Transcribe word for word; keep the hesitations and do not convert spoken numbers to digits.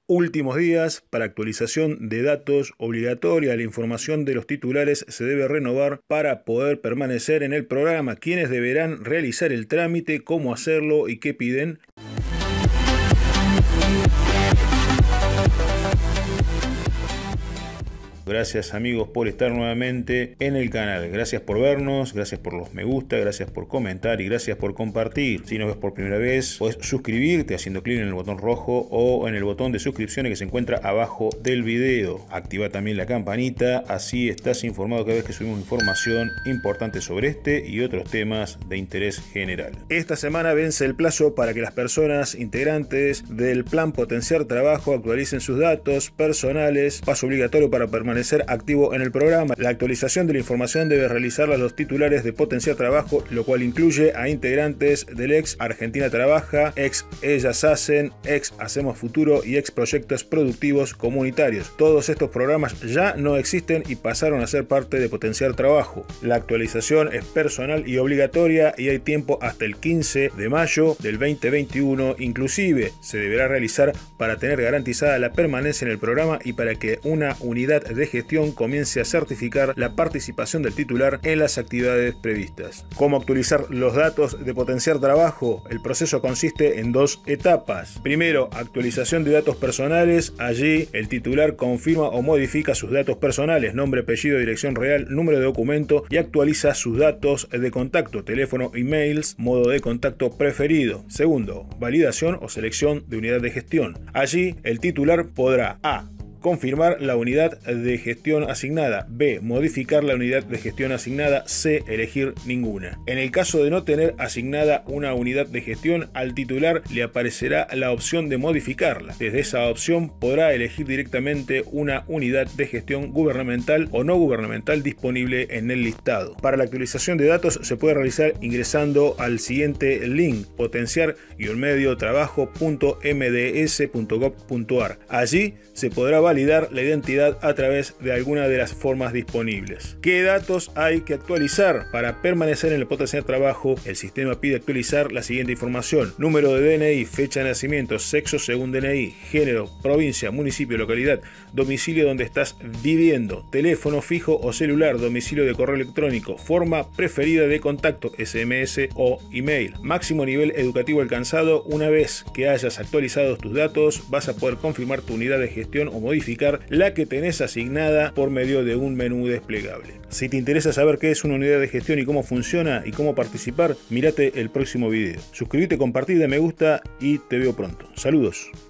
Últimos días para actualización de datos obligatoria. La información de los titulares se debe renovar para poder permanecer en el programa. ¿Quiénes deberán realizar el trámite? ¿Cómo hacerlo? ¿Y qué piden? Gracias amigos por estar nuevamente en el canal. Gracias por vernos, gracias por los me gusta, gracias por comentar y gracias por compartir. Si nos ves por primera vez, puedes suscribirte haciendo clic en el botón rojo o en el botón de suscripciones que se encuentra abajo del video. Activa también la campanita, así estás informado cada vez que subimos información importante sobre este y otros temas de interés general. Esta semana vence el plazo para que las personas integrantes del plan Potenciar Trabajo actualicen sus datos personales. Paso obligatorio para permanecer ser activo en el programa. La actualización de la información debe realizarla los titulares de Potenciar Trabajo, lo cual incluye a integrantes del ex Argentina Trabaja, ex Ellas Hacen, ex Hacemos Futuro y ex Proyectos Productivos Comunitarios. Todos estos programas ya no existen y pasaron a ser parte de Potenciar Trabajo. La actualización es personal y obligatoria y hay tiempo hasta el quince de mayo del veinte veintiuno. Inclusive se deberá realizar para tener garantizada la permanencia en el programa y para que una unidad de gestión comience a certificar la participación del titular en las actividades previstas. ¿Cómo actualizar los datos de Potenciar Trabajo? El proceso consiste en dos etapas. Primero, actualización de datos personales. Allí el titular confirma o modifica sus datos personales, nombre, apellido, dirección real, número de documento y actualiza sus datos de contacto, teléfono, emails, modo de contacto preferido. Segundo, validación o selección de unidad de gestión. Allí el titular podrá A. confirmar la unidad de gestión asignada, B. modificar la unidad de gestión asignada, C. elegir ninguna. En el caso de no tener asignada una unidad de gestión, al titular le aparecerá la opción de modificarla. Desde esa opción podrá elegir directamente una unidad de gestión gubernamental o no gubernamental disponible en el listado. Para la actualización de datos se puede realizar ingresando al siguiente link: potenciar medio trabajo punto m d s punto gov punto a r. Allí se podrá validar la identidad a través de alguna de las formas disponibles. ¿Qué datos hay que actualizar? Para permanecer en el Potenciar Trabajo, el sistema pide actualizar la siguiente información: número de D N I, fecha de nacimiento, sexo según D N I, género, provincia, municipio, localidad, domicilio donde estás viviendo, teléfono fijo o celular, domicilio de correo electrónico, forma preferida de contacto, S M S o email, máximo nivel educativo alcanzado. Una vez que hayas actualizado tus datos, vas a poder confirmar tu unidad de gestión o modificar la que tenés asignada por medio de un menú desplegable. Si te interesa saber qué es una unidad de gestión y cómo funciona y cómo participar, mírate el próximo video. Suscríbete, compartí, dale me gusta y te veo pronto. Saludos.